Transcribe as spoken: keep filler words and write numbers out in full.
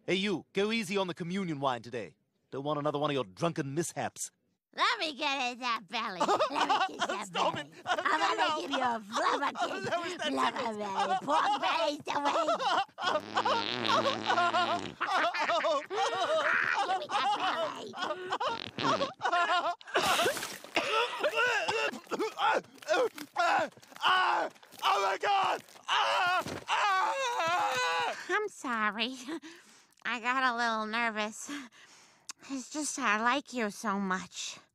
Hey, you, go easy on the communion wine today. Don't want another one of your drunken mishaps. Let me get in that belly. Let me kiss that Stop belly. it. Uh, I'm no, gonna no. give you a flubber kiss. Lois, that Flubber tickles. belly. Pork belly's the way. Give me that belly. Ah! Oh my God! Ah! Ah! I'm sorry. I got a little nervous. It's just I like you so much.